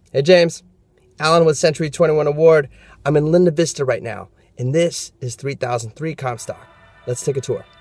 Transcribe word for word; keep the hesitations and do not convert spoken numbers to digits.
Hey, James. Alan with Century twenty-one Award. I'm in Linda Vista right now, and this is three thousand three Comstock. Let's take a tour.